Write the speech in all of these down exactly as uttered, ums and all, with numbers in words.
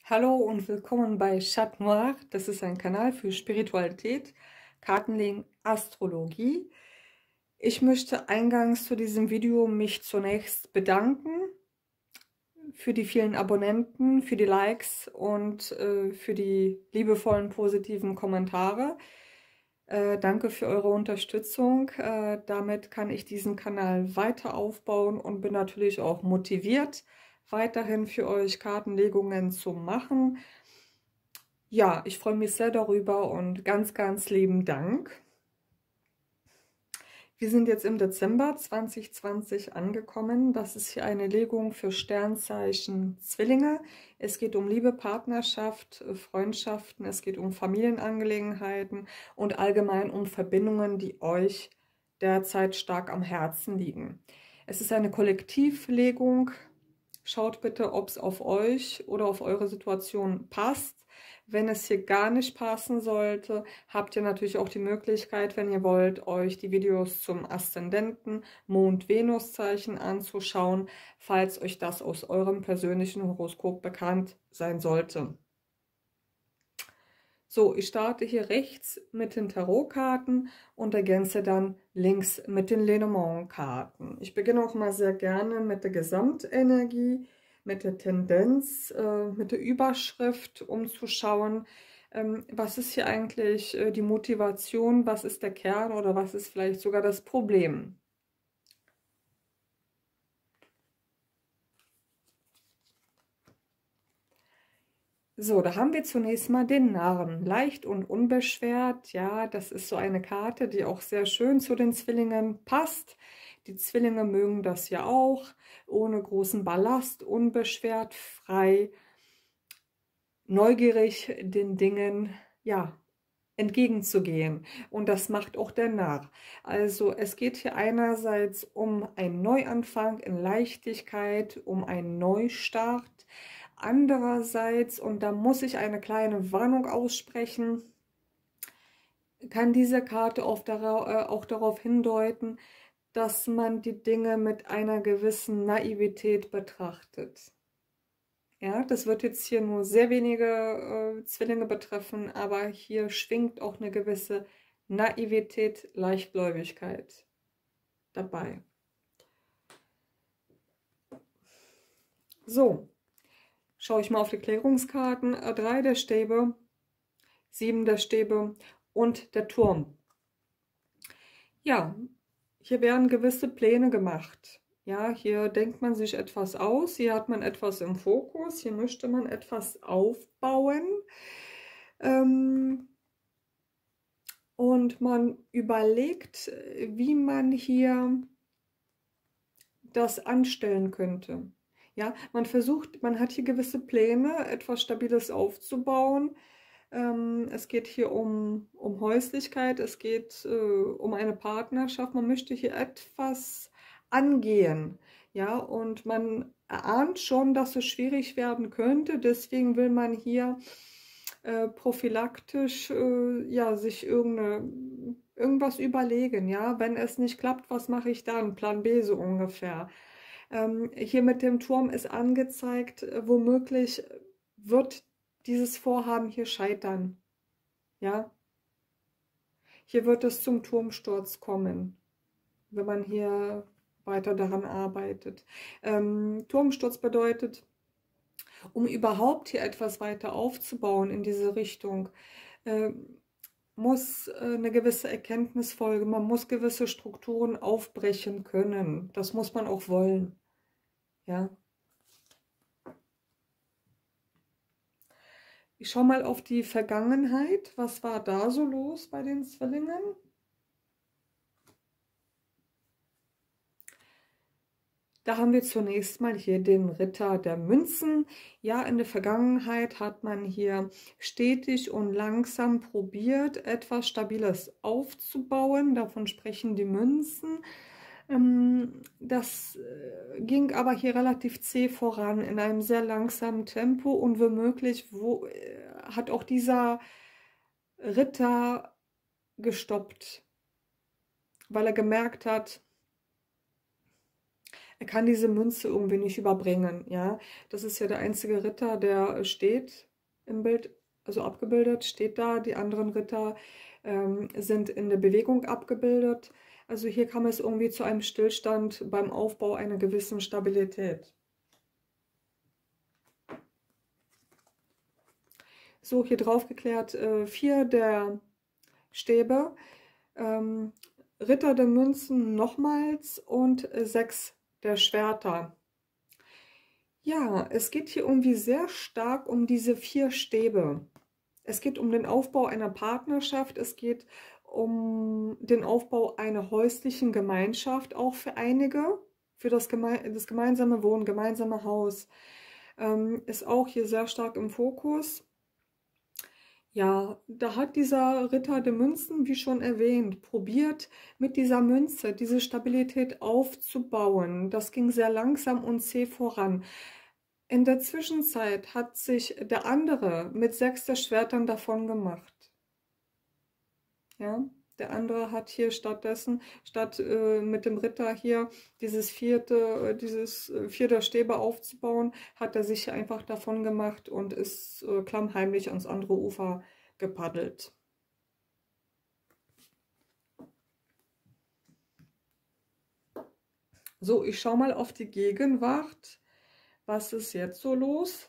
Hallo und willkommen bei Chat Noir. Das ist ein Kanal für Spiritualität, Kartenlegen, Astrologie. Ich möchte eingangs zu diesem Video mich zunächst bedanken für die vielen Abonnenten, für die Likes und äh, für die liebevollen, positiven Kommentare. Äh, danke für eure Unterstützung. Äh, damit kann ich diesen Kanal weiter aufbauen und bin natürlich auch motiviert, weiterhin für euch Kartenlegungen zu machen. Ja, ich freue mich sehr darüber und ganz, ganz lieben Dank. Wir sind jetzt im Dezember zwanzig zwanzig angekommen. Das ist hier eine Legung für Sternzeichen Zwillinge. Es geht um Liebe, Partnerschaft, Freundschaften, es geht um Familienangelegenheiten und allgemein um Verbindungen, die euch derzeit stark am Herzen liegen. Es ist eine Kollektivlegung. Schaut bitte, ob es auf euch oder auf eure Situation passt. Wenn es hier gar nicht passen sollte, habt ihr natürlich auch die Möglichkeit, wenn ihr wollt, euch die Videos zum Aszendenten, Mond, Venus-Zeichen anzuschauen, falls euch das aus eurem persönlichen Horoskop bekannt sein sollte. So, ich starte hier rechts mit den Tarotkarten und ergänze dann links mit den Lenormand-Karten. Ich beginne auch mal sehr gerne mit der Gesamtenergie, mit der Tendenz, äh, mit der Überschrift, um zu schauen, ähm, was ist hier eigentlich äh, die Motivation, was ist der Kern oder was ist vielleicht sogar das Problem. So, da haben wir zunächst mal den Narren. Leicht und unbeschwert, ja, das ist so eine Karte, die auch sehr schön zu den Zwillingen passt. Die Zwillinge mögen das ja auch, ohne großen Ballast, unbeschwert, frei, neugierig den Dingen, ja, entgegenzugehen. Und das macht auch der Narr. Also es geht hier einerseits um einen Neuanfang in Leichtigkeit, um einen Neustart. Andererseits, und da muss ich eine kleine Warnung aussprechen, kann diese Karte auch darauf hindeuten, dass man die Dinge mit einer gewissen Naivität betrachtet. Ja, das wird jetzt hier nur sehr wenige äh, Zwillinge betreffen, aber hier schwingt auch eine gewisse Naivität, Leichtgläubigkeit dabei. So, schaue ich mal auf die Klärungskarten. drei der Stäbe, sieben der Stäbe und der Turm. Ja, hier werden gewisse Pläne gemacht. Ja, hier denkt man sich etwas aus, hier hat man etwas im Fokus, hier möchte man etwas aufbauen. Ähm, und man überlegt, wie man hier das anstellen könnte. Ja, man versucht, man hat hier gewisse Pläne, etwas Stabiles aufzubauen. Ähm, es geht hier um, um Häuslichkeit, es geht äh, um eine Partnerschaft. Man möchte hier etwas angehen. Ja, und man erahnt schon, dass es schwierig werden könnte. Deswegen will man hier äh, prophylaktisch äh, ja, sich irgendeine, irgendwas überlegen. Ja, wenn es nicht klappt, was mache ich dann? Plan B so ungefähr. Ähm, hier mit dem Turm ist angezeigt, äh, womöglich wird dieses Vorhaben hier scheitern. Ja, hier wird es zum Turmsturz kommen, wenn man hier weiter daran arbeitet. Ähm, Turmsturz bedeutet, um überhaupt hier etwas weiter aufzubauen in diese Richtung, äh, muss äh, eine gewisse Erkenntnis folgen. Man muss gewisse Strukturen aufbrechen können. Das muss man auch wollen. Ja. Ich schaue mal auf die Vergangenheit. Was war da so los bei den Zwillingen? Da haben wir zunächst mal hier den Ritter der Münzen. Ja, in der Vergangenheit hat man hier stetig und langsam probiert, etwas Stabiles aufzubauen. Davon sprechen die Münzen. Das ging aber hier relativ zäh voran, in einem sehr langsamen Tempo, und womöglich wo, hat auch dieser Ritter gestoppt, weil er gemerkt hat, Er kann diese Münze irgendwie nicht überbringen, ja. Das ist ja der einzige Ritter, der steht im Bild, also abgebildet, steht da. Die anderen Ritter ähm, sind in der Bewegung abgebildet. Also hier kam es irgendwie zu einem Stillstand beim Aufbau einer gewissen Stabilität. So, hier drauf geklärt, äh, vier der Stäbe, ähm, Ritter der Münzen nochmals und äh, sechs der Schwerter. Ja, es geht hier irgendwie sehr stark um diese vier Stäbe. Es geht um den Aufbau einer Partnerschaft, es geht um den Aufbau einer häuslichen Gemeinschaft, auch für einige, für das, geme das gemeinsame Wohnen, gemeinsame Haus, ähm, ist auch hier sehr stark im Fokus. Ja, da hat dieser Ritter der Münzen, wie schon erwähnt, probiert, mit dieser Münze diese Stabilität aufzubauen. Das ging sehr langsam und zäh voran. In der Zwischenzeit hat sich der andere mit sechs der Schwertern davon gemacht. Ja, der andere hat hier stattdessen, statt äh, mit dem Ritter hier dieses vierte, äh, dieses äh, vierte Stäbe aufzubauen, hat er sich einfach davon gemacht und ist äh, klammheimlich ans andere Ufer gepaddelt. So, ich schaue mal auf die Gegenwart. Was ist jetzt so los?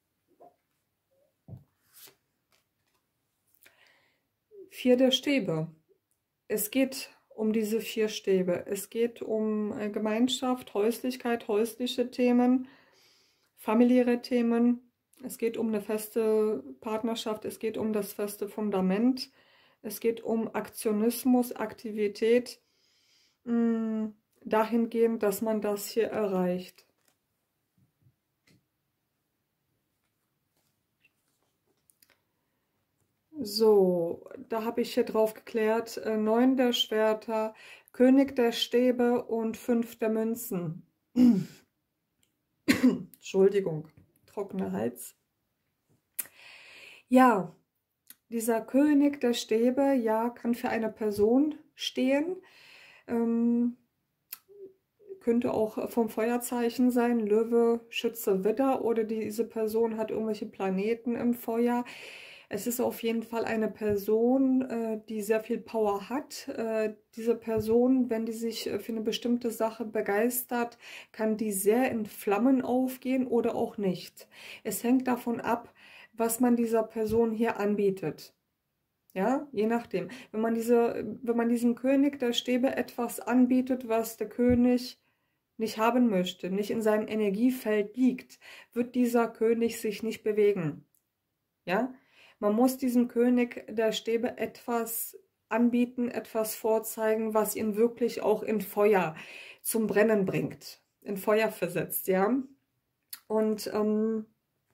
Vier der Stäbe. Es geht um diese vier Stäbe. Es geht um Gemeinschaft, Häuslichkeit, häusliche Themen, familiäre Themen. Es geht um eine feste Partnerschaft. Es geht um das feste Fundament. Es geht um Aktionismus, Aktivität, mh, dahingehend, dass man das hier erreicht. So, da habe ich hier drauf geklärt, äh, neun der Schwerter, König der Stäbe und fünf der Münzen. Entschuldigung, trockener Hals. Ja, dieser König der Stäbe, ja, kann für eine Person stehen. Ähm, könnte auch vom Feuerzeichen sein, Löwe, Schütze, Widder, oder diese Person hat irgendwelche Planeten im Feuer. Es ist auf jeden Fall eine Person, äh, die sehr viel Power hat. Äh, diese Person, wenn die sich für eine bestimmte Sache begeistert, kann die sehr in Flammen aufgehen oder auch nicht. Es hängt davon ab, was man dieser Person hier anbietet. Ja, je nachdem. Wenn man, diese, wenn man diesem König der Stäbe etwas anbietet, was der König nicht haben möchte, nicht in seinem Energiefeld liegt, wird dieser König sich nicht bewegen. Ja, man muss diesem König der Stäbe etwas anbieten, etwas vorzeigen, was ihn wirklich auch in Feuer zum Brennen bringt, in Feuer versetzt, ja. Und ähm,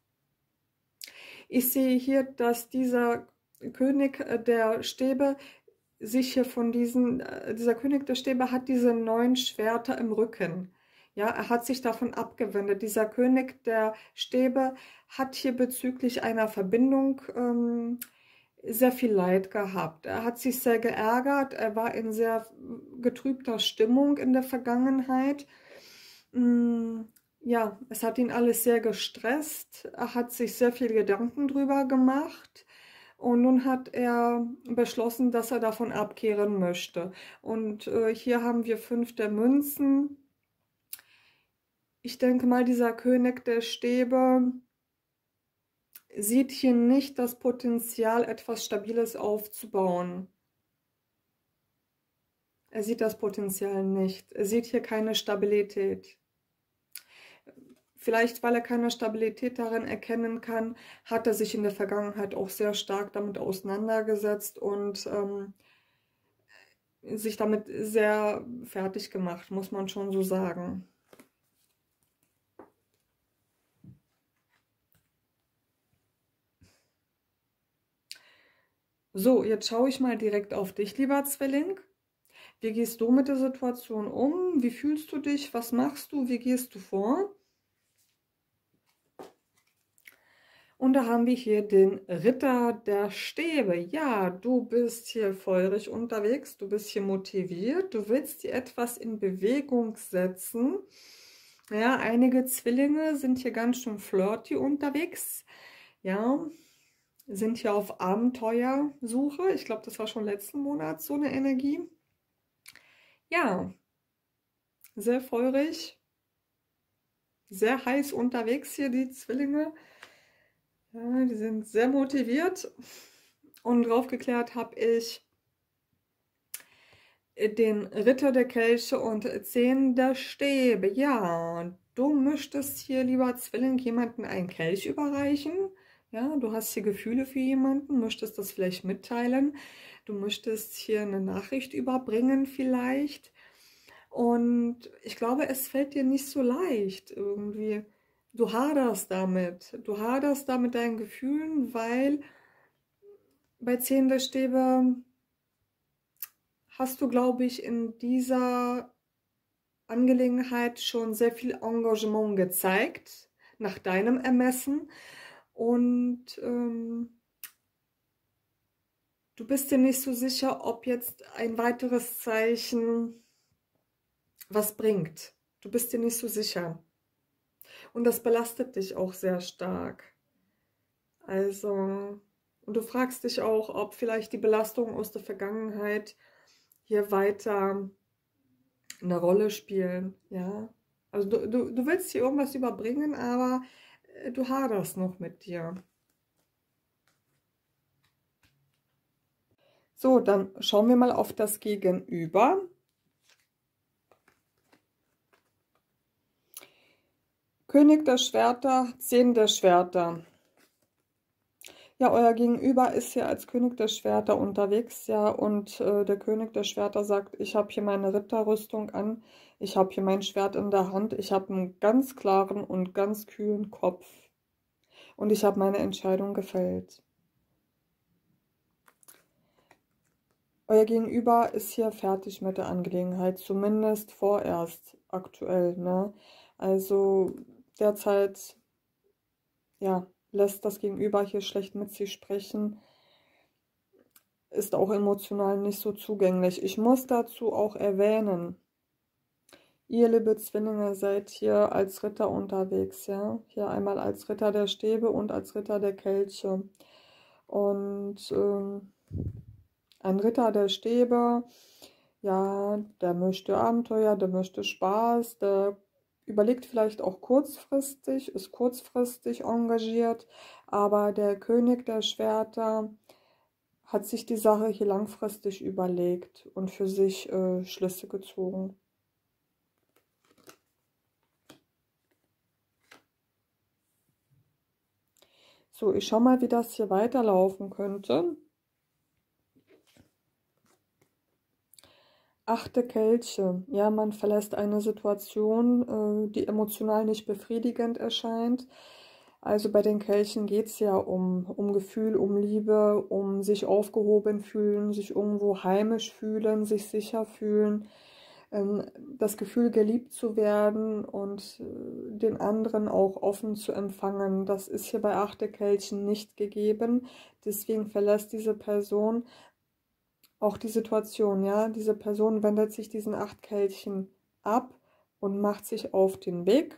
ich sehe hier, dass dieser König der Stäbe sich hier von diesen, dieser König der Stäbe hat diese neun Schwerter im Rücken. Ja, er hat sich davon abgewendet. Dieser König der Stäbe hat hier bezüglich einer Verbindung ähm, sehr viel Leid gehabt. Er hat sich sehr geärgert. Er war in sehr getrübter Stimmung in der Vergangenheit. Mm, ja, es hat ihn alles sehr gestresst. Er hat sich sehr viel Gedanken drüber gemacht. Und nun hat er beschlossen, dass er davon abkehren möchte. Und äh, hier haben wir fünf der Münzen. Ich denke mal, dieser König der Stäbe sieht hier nicht das Potenzial, etwas Stabiles aufzubauen. Er sieht das Potenzial nicht. Er sieht hier keine Stabilität. Vielleicht, weil er keine Stabilität darin erkennen kann, hat er sich in der Vergangenheit auch sehr stark damit auseinandergesetzt und ähm, sich damit sehr fertig gemacht, muss man schon so sagen. So, jetzt schaue ich mal direkt auf dich, lieber Zwilling. Wie gehst du mit der Situation um? Wie fühlst du dich? Was machst du? Wie gehst du vor? Und da haben wir hier den Ritter der Stäbe. Ja, du bist hier feurig unterwegs, du bist hier motiviert, du willst dir etwas in Bewegung setzen. Ja, einige Zwillinge sind hier ganz schön flirty unterwegs. Ja, sind hier auf Abenteuersuche. Ich glaube, das war schon letzten Monat so eine Energie. Ja, sehr feurig, sehr heiß unterwegs hier, die Zwillinge. Ja, die sind sehr motiviert. Und draufgeklärt habe ich den Ritter der Kelche und zehn der Stäbe. Ja, du möchtest hier, lieber Zwilling, jemanden einen Kelch überreichen. Ja, du hast hier Gefühle für jemanden, möchtest das vielleicht mitteilen. Du möchtest hier eine Nachricht überbringen vielleicht. Und ich glaube, es fällt dir nicht so leicht irgendwie. Du haderst damit. Du haderst da mit deinen Gefühlen, weil bei zehn der Stäbe hast du, glaube ich, in dieser Angelegenheit schon sehr viel Engagement gezeigt, nach deinem Ermessen. Und ähm, du bist dir nicht so sicher, ob jetzt ein weiteres Zeichen was bringt. Du bist dir nicht so sicher. Und das belastet dich auch sehr stark. Also, und du fragst dich auch, ob vielleicht die Belastungen aus der Vergangenheit hier weiter eine Rolle spielen, ja. Also du, du, du willst hier irgendwas überbringen, aber äh, du haderst noch mit dir. So, dann schauen wir mal auf das Gegenüber. König der Schwerter, zehn der Schwerter. Ja, euer Gegenüber ist hier als König der Schwerter unterwegs, ja, und äh, der König der Schwerter sagt, ich habe hier meine Ritterrüstung an, ich habe hier mein Schwert in der Hand, ich habe einen ganz klaren und ganz kühlen Kopf und ich habe meine Entscheidung gefällt. Euer Gegenüber ist hier fertig mit der Angelegenheit, zumindest vorerst aktuell, ne? Also derzeit, ja, lässt das Gegenüber hier schlecht mit sich sprechen, ist auch emotional nicht so zugänglich. Ich muss dazu auch erwähnen, ihr, liebe Zwillinge, seid hier als Ritter unterwegs, ja? Hier einmal als Ritter der Stäbe und als Ritter der Kelche. Und ähm, ein Ritter der Stäbe, ja, der möchte Abenteuer, der möchte Spaß, der überlegt vielleicht auch kurzfristig, ist kurzfristig engagiert, aber der König der Schwerter hat sich die Sache hier langfristig überlegt und für sich äh, Schlüsse gezogen. So, ich schaue mal, wie das hier weiterlaufen könnte. Achte Kelche. Ja, man verlässt eine Situation, äh, die emotional nicht befriedigend erscheint. Also bei den Kelchen geht es ja um, um Gefühl, um Liebe, um sich aufgehoben fühlen, sich irgendwo heimisch fühlen, sich sicher fühlen, ähm, das Gefühl, geliebt zu werden und äh, den anderen auch offen zu empfangen. Das ist hier bei Achte Kelchen nicht gegeben. Deswegen verlässt diese Person auch die Situation, ja, diese Person wendet sich diesen acht Kelchen ab und macht sich auf den Weg,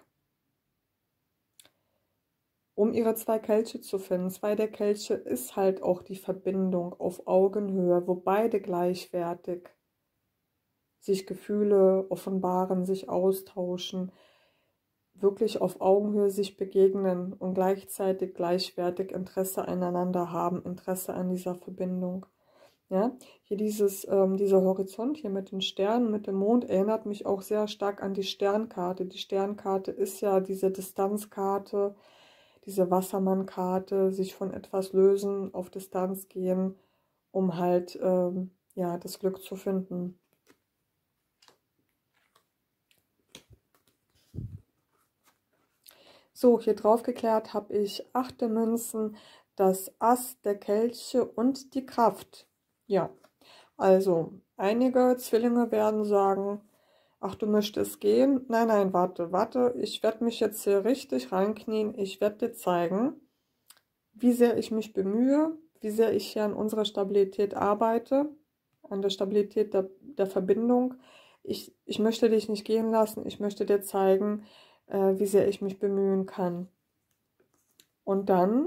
um ihre zwei Kelche zu finden. Zwei der Kelche ist halt auch die Verbindung auf Augenhöhe, wo beide gleichwertig sich Gefühle offenbaren, sich austauschen, wirklich auf Augenhöhe sich begegnen und gleichzeitig gleichwertig Interesse aneinander haben, Interesse an dieser Verbindung. Ja, hier dieses, ähm, dieser Horizont hier mit den Sternen, mit dem Mond erinnert mich auch sehr stark an die Sternkarte. Die Sternkarte ist ja diese Distanzkarte, diese Wassermannkarte, sich von etwas lösen, auf Distanz gehen, um halt ähm, ja, das Glück zu finden. So, hier drauf geklärt habe ich achte Münzen, das Ass der Kelche und die Kraft. Ja, also einige Zwillinge werden sagen, ach, du möchtest gehen? Nein, nein, warte, warte, ich werde mich jetzt hier richtig reinknien. Ich werde dir zeigen, wie sehr ich mich bemühe, wie sehr ich hier an unserer Stabilität arbeite, an der Stabilität der, der Verbindung. Ich, ich möchte dich nicht gehen lassen, ich möchte dir zeigen, äh, wie sehr ich mich bemühen kann. Und dann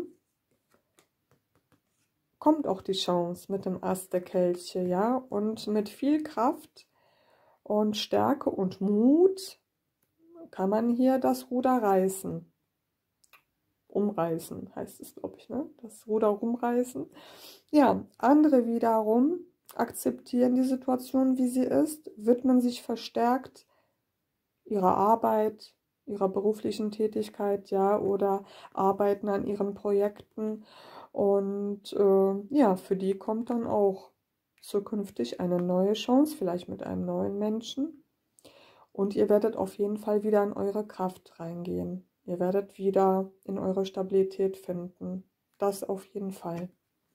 kommt auch die Chance mit dem Ass der Kelche, ja, und mit viel Kraft und Stärke und Mut kann man hier das Ruder reißen. Umreißen heißt es, glaube ich, ne? Das Ruder rumreißen. Ja, andere wiederum akzeptieren die Situation, wie sie ist, widmen sich verstärkt ihrer Arbeit, ihrer beruflichen Tätigkeit, ja, oder arbeiten an ihren Projekten. Und äh, ja, für die kommt dann auch zukünftig eine neue Chance, vielleicht mit einem neuen Menschen. Und ihr werdet auf jeden Fall wieder in eure Kraft reingehen. Ihr werdet wieder in eure Stabilität finden. Das auf jeden Fall.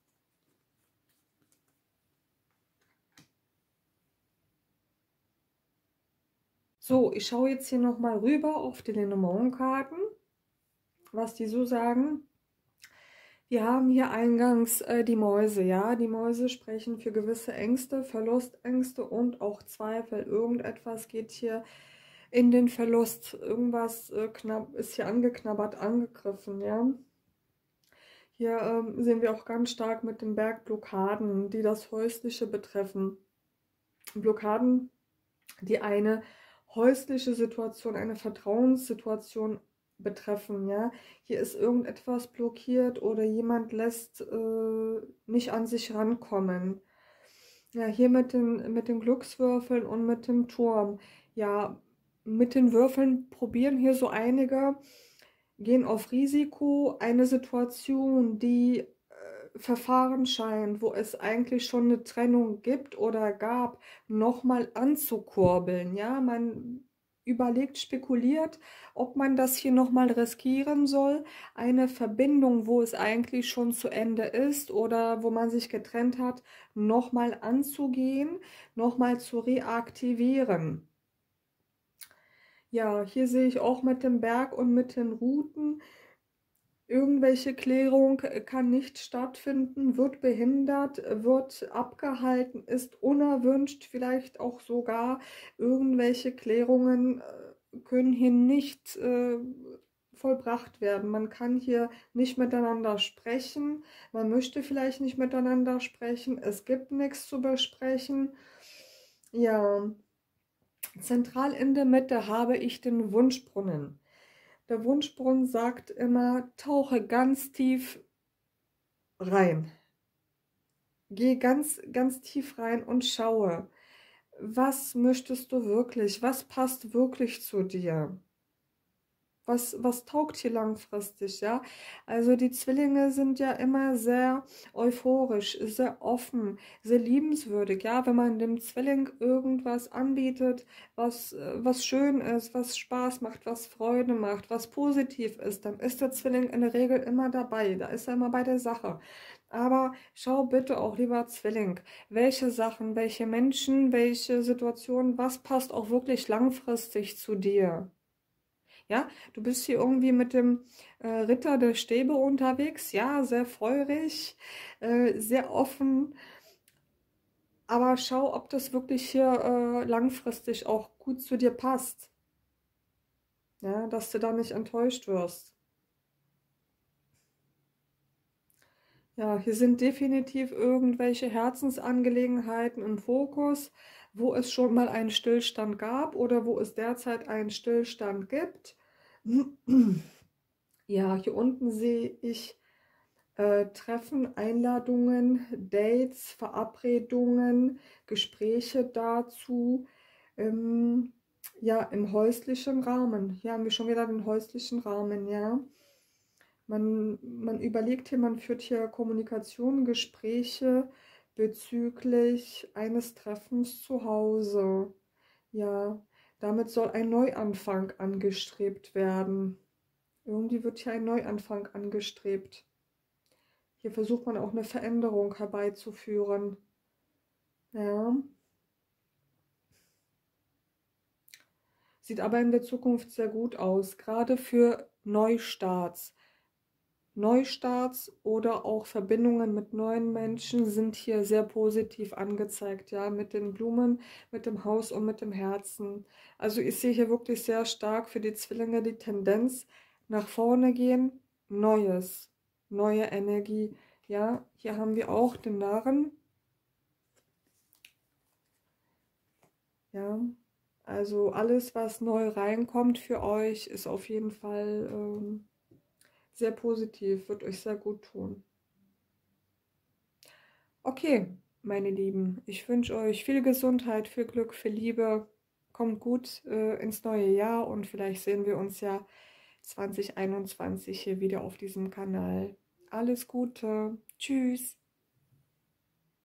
So, ich schaue jetzt hier nochmal rüber auf die Lenormand-Karten, was die so sagen. Wir haben hier eingangs äh, die Mäuse, ja. Die Mäuse sprechen für gewisse Ängste, Verlustängste und auch Zweifel. Irgendetwas geht hier in den Verlust. Irgendwas äh, knapp, ist hier angeknabbert, angegriffen, ja. Hier ähm, sehen wir auch ganz stark mit den Bergblockaden, die das Häusliche betreffen. Blockaden, die eine häusliche Situation, eine Vertrauenssituation betreffen, ja. Hier ist irgendetwas blockiert oder jemand lässt äh, nicht an sich rankommen. Ja, hier mit den, mit den Glückswürfeln und mit dem Turm. Ja, mit den Würfeln probieren hier so einige, gehen auf Risiko, eine Situation, die äh, verfahren scheint, wo es eigentlich schon eine Trennung gibt oder gab, nochmal anzukurbeln. Ja, man überlegt, spekuliert, ob man das hier nochmal riskieren soll. Eine Verbindung, wo es eigentlich schon zu Ende ist oder wo man sich getrennt hat, nochmal anzugehen, nochmal zu reaktivieren. Ja, hier sehe ich auch mit dem Berg und mit den Routen, irgendwelche Klärung kann nicht stattfinden, wird behindert, wird abgehalten, ist unerwünscht, vielleicht auch sogar irgendwelche Klärungen äh, können hier nicht äh, vollbracht werden. Man kann hier nicht miteinander sprechen, man möchte vielleicht nicht miteinander sprechen, es gibt nichts zu besprechen. Ja, zentral in der Mitte habe ich den Wunschbrunnen. Der Wunschbrunnen sagt immer, tauche ganz tief rein. Geh ganz, ganz tief rein und schaue, was möchtest du wirklich? Was passt wirklich zu dir? Was, was taugt hier langfristig, ja? Also die Zwillinge sind ja immer sehr euphorisch, sehr offen, sehr liebenswürdig, ja? Wenn man dem Zwilling irgendwas anbietet, was, was schön ist, was Spaß macht, was Freude macht, was positiv ist, dann ist der Zwilling in der Regel immer dabei, da ist er immer bei der Sache. Aber schau bitte auch, lieber Zwilling, welche Sachen, welche Menschen, welche Situationen, was passt auch wirklich langfristig zu dir? Ja, du bist hier irgendwie mit dem äh, Ritter der Stäbe unterwegs, ja, sehr feurig, äh, sehr offen, aber schau, ob das wirklich hier äh, langfristig auch gut zu dir passt, ja, dass du da nicht enttäuscht wirst. Ja, hier sind definitiv irgendwelche Herzensangelegenheiten im Fokus, wo es schon mal einen Stillstand gab oder wo es derzeit einen Stillstand gibt. Ja, hier unten sehe ich äh, Treffen, Einladungen, Dates, Verabredungen, Gespräche dazu. Ähm, ja, im häuslichen Rahmen. Hier haben wir schon wieder den häuslichen Rahmen, ja. Man, man überlegt hier, man führt hier Kommunikation, Gespräche bezüglich eines Treffens zu Hause. Ja, damit soll ein Neuanfang angestrebt werden. Irgendwie wird hier ein Neuanfang angestrebt. Hier versucht man auch eine Veränderung herbeizuführen. Ja. Sieht aber in der Zukunft sehr gut aus, gerade für Neustarts. Neustarts oder auch Verbindungen mit neuen Menschen sind hier sehr positiv angezeigt, ja, mit den Blumen, mit dem Haus und mit dem Herzen. Also ich sehe hier wirklich sehr stark für die Zwillinge die Tendenz nach vorne gehen, Neues, neue Energie. Ja, hier haben wir auch den Narren. Ja, also alles, was neu reinkommt für euch, ist auf jeden Fall ähm, sehr positiv, wird euch sehr gut tun. Okay, meine Lieben, ich wünsche euch viel Gesundheit, viel Glück, viel Liebe. Kommt gut äh, ins neue Jahr und vielleicht sehen wir uns ja zwanzig einundzwanzig hier wieder auf diesem Kanal. Alles Gute. Tschüss.